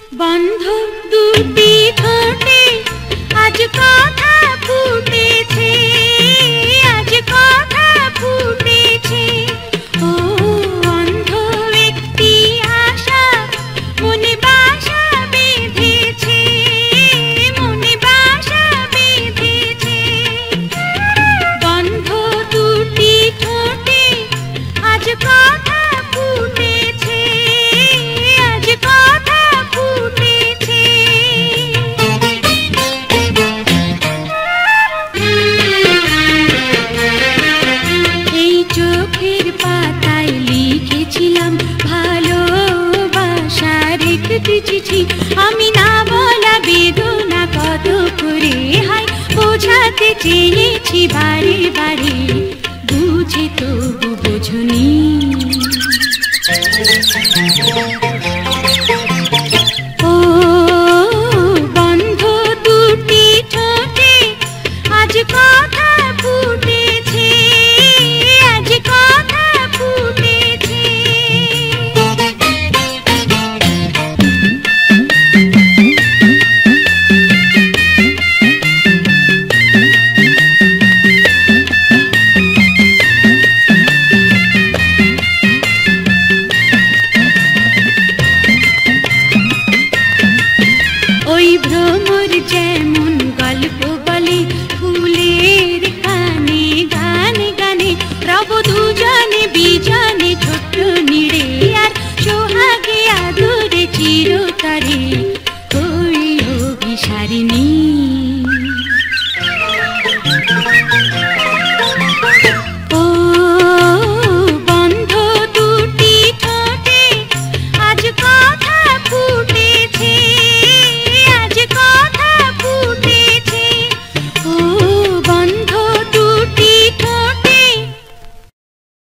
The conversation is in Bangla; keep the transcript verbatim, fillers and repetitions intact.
বন্ধ দুটি ঠোঁটে আজ কথা ফুটেছে, আজ কথা ফুটেছে। ও অন্ধ একটি আশা মনে বাসা বেঁধেছে, মনে বাসা বেঁধেছে। বন্ধ দুটি ঠোঁটে আজ কথা ফুটেছে, আজ কথা ফুটেছে। এই চোখের পাতায় লিখেছিলাম ভালোবাসার একটি চিঠি। আমি না বলা বেদনা কত করে হায় বোঝাতে চেয়েছি বারে বারে, বুঝে তবু বোঝনি।